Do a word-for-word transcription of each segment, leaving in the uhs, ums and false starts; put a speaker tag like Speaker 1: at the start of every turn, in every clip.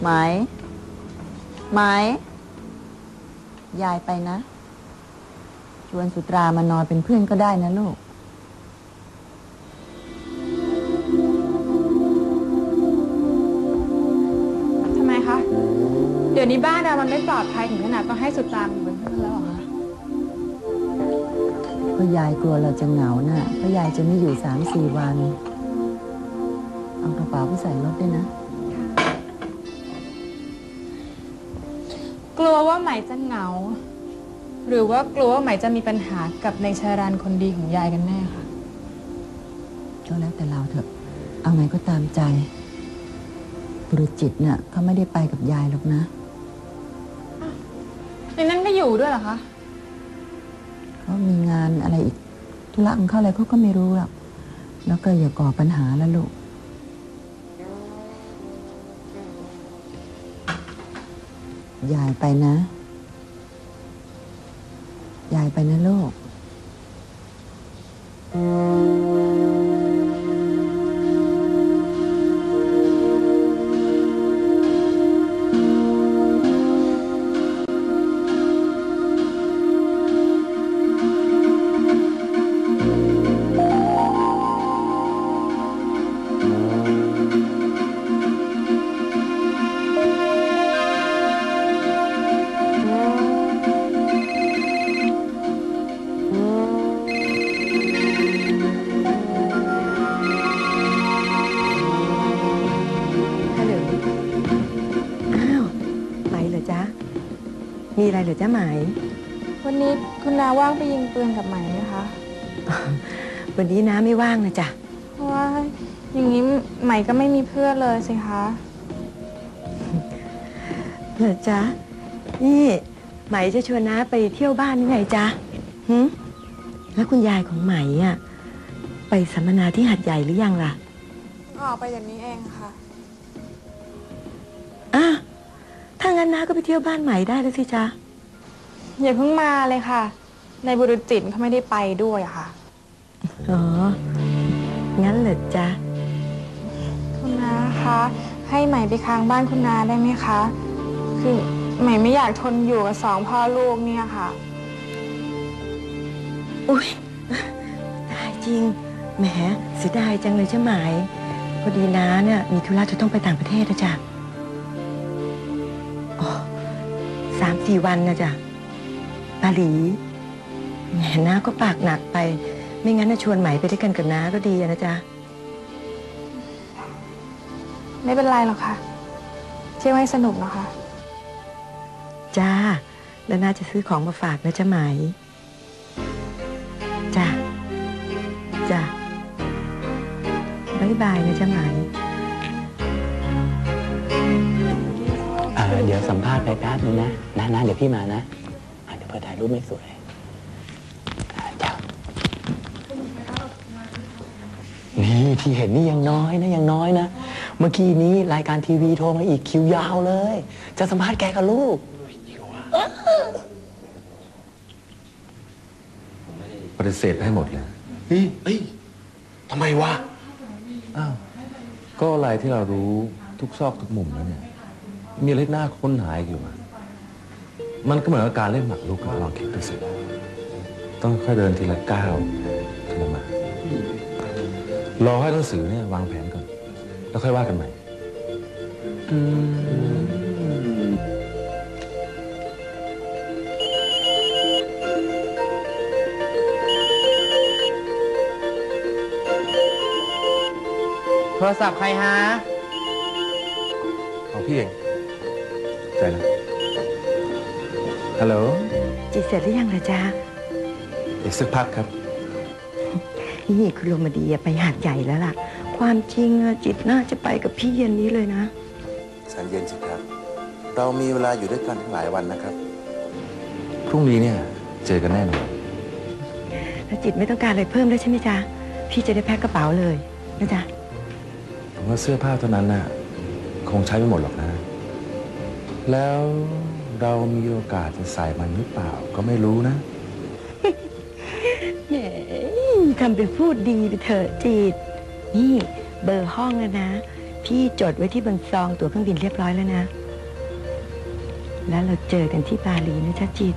Speaker 1: ไหมไหมยายไปนะชวนสุตรามานอนเป็นเพื่อนก็ได้นะลูก
Speaker 2: ทำไมคะเดี๋ยวนี้บ้านเรามันไม่ปลอดภัยถึงขนาดต้องให้สุตรามอยู่เป็นเพื่อนแล้วเหรอคะ
Speaker 1: ก็ยายกลัวเราจะเหงาน่ะเพราะยายจะไม่อยู่สามสี่วันเอากระเป๋าไปใส่รถด้วยนะ
Speaker 2: กลัวว่าไหมจะเหงาหรือว่ากลัวว่าไหมจะมีปัญหากับในชารันคนดีของยายกันแน่ค่ะ
Speaker 1: ก็แล้วแต่เราเถอะเอาไงก็ตามใจบุรุษจิตน่ะเขาไม่ได้ไปกับยายหรอกนะ
Speaker 2: ในนั้นก็อยู่ด้วยเหรอคะ
Speaker 1: เขามีงานอะไรอีกธุระของเขาอะไรเขาก็ไม่รู้หรอกแล้วก็อย่าก่อปัญหาแล้วลูกยายไปนะยายไปนะลูกมีอะไรเหรอจ๊ะไหม
Speaker 2: วันนี้คุณนาว่างไปยิงปืนกับไหมไหมคะ
Speaker 1: วันนี้น้าไม่ว่างนะจ๊ะ
Speaker 2: เพราะว่าอย่างนี้ไหมก็ไม่มีเพื่อนเลยสิคะ
Speaker 1: เหรอจ๊ะนี่ไหมจะชวนน้าไปเที่ยวบ้านนี่ไงจ๊ะหืมแล้วคุณยายของไหมอ่ะไปสัมมนาที่หาดใหญ่หรือยังล่ะ
Speaker 2: ออกไปอย่างนี้เองค่ะ
Speaker 1: อ่ะถ้างั้นน้าก็ไปเที่ยวบ้านใหม่ได้แล้วสิจ๊ะ
Speaker 2: อย่าเพิ่งมาเลยค่ะในบุรุษจิตเขาไม่ได้ไปด้วยอะค่ะ
Speaker 1: อ๋องั้นเหรอจ๊ะ
Speaker 2: คุณน้าคะให้ใหม่ไปค้างบ้านคุณน้าได้ไหมคะคือใหม่ไม่อยากทนอยู่กับสองพ่อลูกเนี่ยค่ะ
Speaker 1: อุ้ยตายจริงแหมเสียดายจังเลยใช่ไหมพอดีน้าเนี่ยมีธุระจะต้องไปต่างประเทศนะจ๊ะอ๋อสามสี่วันนะจ๊ะปาหลีแหมน้าก็ปากหนักไปไม่งั้นนะชวนไหมไปด้วยกันกับน้าก็ดีนะจ๊ะ
Speaker 2: ไม่เป็นไรหรอกค่ะเที่ยวให้สนุกนะคะ
Speaker 1: จ้าแล้วน้าจะซื้อของมาฝากนะจ๊ะไหมจ้าจ้าบ๊ายบายนะจ๊ะไหม
Speaker 3: เดี๋ยวสัมภาษณ์ไปแป๊บนึงนะนะนะเดี๋ยวพี่มานะเดี๋ยวเพื่อถ่ายรูปไม่สวยจ้านี่ที่เห็นนี่ยังน้อยนะยังน้อยนะเมื่อกี้นี้รายการทีวีโทรมาอีกคิวยาวเลยจะสัมภาษณ์แกกับลูก
Speaker 4: ปฏิเสธให้หมดเลย
Speaker 3: เฮ้ยเฮ้ยทำไมวะ
Speaker 4: อ้าวก็อะไรที่เรารู้ทุกซอกทุกมุมแล้วเนี่ยมีอะไรน่าค้นหาอยู่มันก็เหมือนกับการเล่นหมากรุกลองคิดดูสิต้องค่อยเดินทีละก้าวทีละมารอให้หนังสือเนี่ยวางแผนก่อนแล้วค่อยว่ากันใหม่
Speaker 3: โทรศัพท์ใครฮะ
Speaker 4: ของพี่เองใจนะฮัลโหล
Speaker 1: จีเสร็จหรือยังล่ะจ๊ะ
Speaker 4: อีกสักพักครับ
Speaker 1: นี่คุณโรมาดีไปหาดใหญ่แล้วล่ะความจริงจิตน่าจะไปกับพี่เย็นนี้เลยนะ
Speaker 4: สันเย็นสิครับเรามีเวลาอยู่ด้วยกันทั้งหลายวันนะครับพรุ่งนี้เนี่ยเจอกันแน่นอน
Speaker 1: แล้วจิตไม่ต้องการอะไรเพิ่มแล้วใช่ไหมจ๊ะพี่จะได้แพ็คกระเป๋าเลยนะจ๊ะ
Speaker 4: ผมว่าเสื้อผ้าเท่านั้นน่ะคงใช้ไม่หมดหรอกนะแล้วเรามีโอกาสจะใส่มันหรือเปล่าก็ไม่รู้นะ
Speaker 1: แหมทำเป็นพูดดีไปเถอะจิตนี่เบอร์ห้องแล้วนะพี่จดไว้ที่บนซองตั๋วเครื่องบินเรียบร้อยแล้วนะแล้วเราเจอกันที่บาหลีนะจ๊ะจิต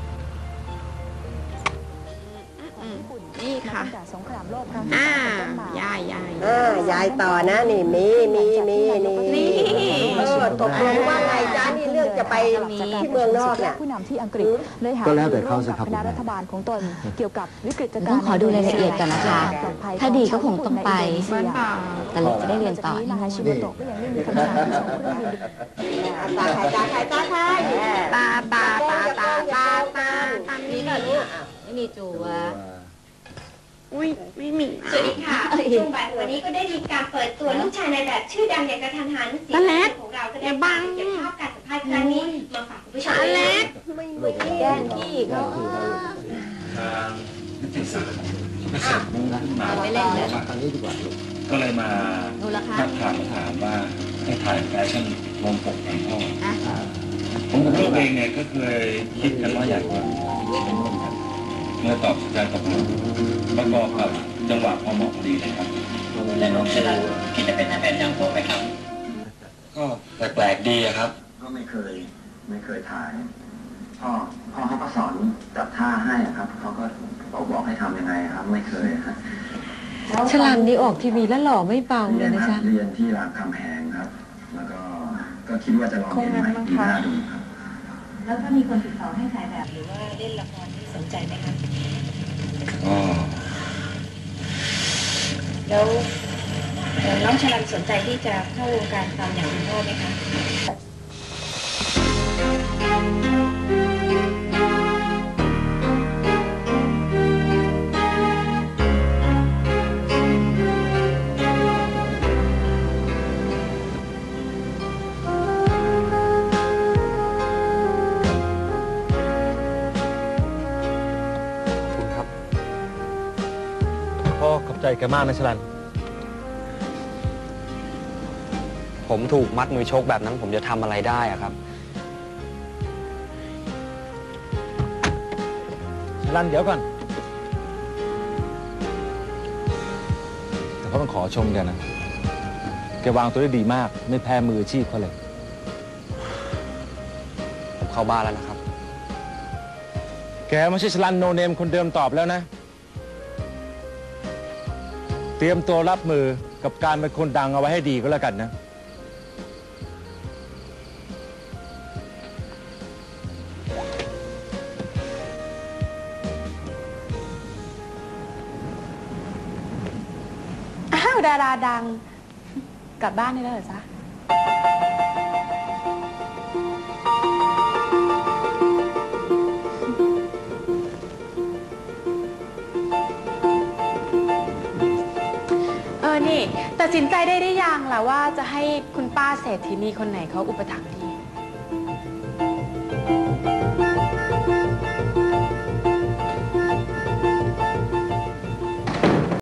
Speaker 2: นี่ค่ะ
Speaker 5: สงครามโลกครั้งที่
Speaker 2: อ่า
Speaker 5: สองเป็นต้นมาย
Speaker 2: ายยาย
Speaker 1: อ่ายายต่อนะนี่มีมีมีนี่เออตกลงว่าไงจ้านี่เรื่องจะไปที่เมืองนอกเนี่ย
Speaker 5: ผู้นำที่อังกฤษเลยหา
Speaker 3: ก็แล้วแต่เขาสิครับ
Speaker 5: คณะรัฐบาลของตนเกี่ยวกับวิกฤตการณ์
Speaker 6: ต้องขอดูรายละเอียดก่อนนะคะ ถ้าดีก็คงต้องไป
Speaker 2: บ้านป่า
Speaker 6: แต่เราจะได้เรียนต่อ
Speaker 5: นายชิโมโตะก็ยังไม่มีคำสั่งส่งเครื่องบิน
Speaker 1: ตาใครตาใครตาใคร
Speaker 2: ตาตาตาตาตาตาตานี้ก่อนเนี่ย
Speaker 6: ไม่มีจูวะ
Speaker 2: อุ้ยไม่มี
Speaker 7: สวัสดีค่ะช่วงบ่ายวันนี้ก็ได้มีการเปิดตัวลูกชายในแบบชื่อดังอย่างกระทันหันเสียงของเราก็ได้บังเก็บภาพการสัมภาษณ์ครั้งนี้มาฝากคุณผู้ชม
Speaker 2: อเล็ก
Speaker 1: ไม่ไม่
Speaker 6: แกล้งพี่เขา
Speaker 8: ทางนิติศาสตร์ก็เสร็จรู้ขึ้นมา
Speaker 6: ไม่เล่นเลย
Speaker 3: ตอนนี้ดีกว่า
Speaker 8: ก็เลยมา
Speaker 6: ดูละคะ
Speaker 8: ทักถามถามว่าให้ถ่ายแฟชั่นลงปกของพ่อ
Speaker 6: อ่ะ
Speaker 8: ผมกับลูกเองเนี่ยก็เคยคิดกันว่าอยากจะร่วมกันเมื่อตอบใจตกลงประกอบกับจังหวะพอเหมาะพอดีเลยครับ
Speaker 9: และน้องชลันคิดจะเป็นนางแบบอย่างผมไหมครับ
Speaker 8: ก็แปลกๆดีอะครับ
Speaker 10: ก็ไม่เคยไม่เคยถ่ายพ่อพ่อเขาก็สอนจับท่าให้อะครับเขาก็บอกบอกให้ทำยังไงครับ ไม่เคยฮะ
Speaker 1: ฉลามนี่ออกทีวีแล้วหล่อไม่เบา
Speaker 10: เรี
Speaker 1: เลย
Speaker 10: น
Speaker 1: นะ
Speaker 10: ครั
Speaker 1: จ๊ะ
Speaker 10: บเรียนที่รามคำแหงครับ แล้วก็ก็คิดว่าจะลองเรียนใหม่ปีหน้าดูครับ
Speaker 7: แล้วถ้ามีคนติดต่อให้ถ่ายแบบหรือว่าเล่นละครที่สนใจไหมคะ
Speaker 8: ก็
Speaker 7: แล้วน้องชลันสนใจที่จะเข้าวงการตามอย่างคุณพ่อไหมคะ
Speaker 4: คุณครับพ่อขอบใจแกมากนะชลัน
Speaker 3: ผมถูกมัดมือชกแบบนั้นผมจะทำอะไรได้อะครับ
Speaker 4: ชลันเดี๋ยวก่อน แต่พ่อต้องขอชมแกนะ แกวางตัวได้ดีมาก ไม่แพ้มืออาชีพเขาเลย
Speaker 3: ผมเข้าบ้านแล้วนะครับ
Speaker 4: แกไม่ใช่ชลันโนเนมคนเดิมตอบแล้วนะ เตรียมตัวรับมือกับการเป็นคนดังเอาไว้ให้ดีก็แล้วกันนะ
Speaker 2: อ้าวดาราดัง กลับบ้านได้แล้วเหรอจ๊ะเออนี่ตัดสินใจได้หรือยังล่ะว่าจะให้คุณป้าเศรษฐินีคนไหนเขาอุปถัมภ์ดี